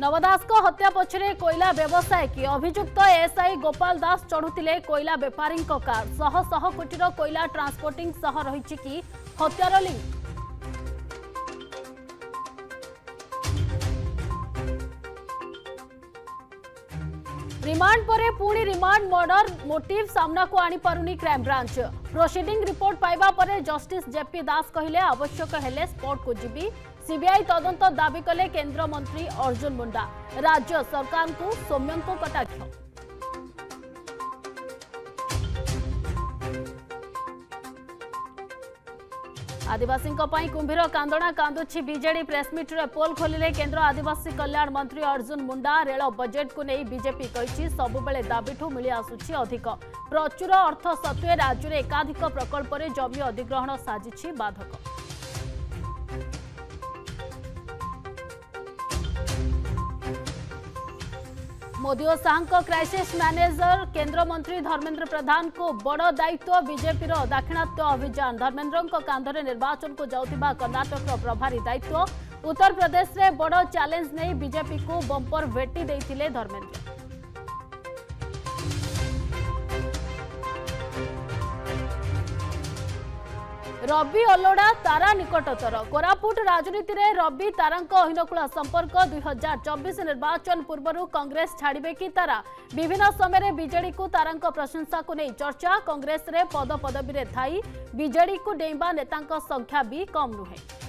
नवदास को हत्या पछरे कोयला व्यवसाय की अभियुक्त एएसआई गोपाल दास चढ़ुतिले कोयला बेपारी कार शह शह कोटीर कोयला ट्रांसपोर्टिंग सह रही कि हत्यार लिंक। रिमांड परे पुणी रिमांड मर्डर मोटिव सामना को आनी पारुनी क्राइम ब्रांच। प्रोसीडिंग रिपोर्ट पाइबा परे जस्टिस जेपी दास कहिले आवश्यक हेले स्पॉट को जीबी। सीबीआई तदंत दाबी कले केंद्र मंत्री अर्जुन मुंडा। राज्य सरकार को सौम्यंको कटाक्ष। आदिवासी कुंभीर कांदणा कांदुछि बीजेडी प्रेसमिट रे पोल खोलिले केंद्र आदिवासी कल्याण मंत्री अर्जुन मुंडा। रेल बजेट को नहीं बीजेपी कही सबुबले दाबीठू मिली आसुछि अधिक। प्रचुर अर्थ सत्वे राज्य में एकाधिक प्रकल्प रे जमी अधिग्रहण साजिछि बाधक। मोदी और शाह क्राइसिस मैनेजर केंद्र मंत्री धर्मेंद्र प्रधान को बड़ दायित्व। बीजेपी दाक्षिणात्य अभियान धर्मेंद्र कांधरे निर्वाचन को जाउथिबा कर्नाटक प्रभारी दायित्व। उत्तर प्रदेश रे बड़ चैलेंज नहीं बीजेपी को बंपर भेटी देइथिले धर्मेंद्र। रवि अलोड़ा तारा निकटतर। कोरापुट राजनीति रे रवि तारांको अहिनकुल संपर्क। 2024 निर्वाचन पूर्व कांग्रेस छाड़िबे कि तारा। विभिन्न समय बीजेडी को तारांको प्रशंसा को नहीं चर्चा। कांग्रेस रे पद पदवी रे थाई बीजेडी को डेइबा नेतांको संख्या भी कम नुहे।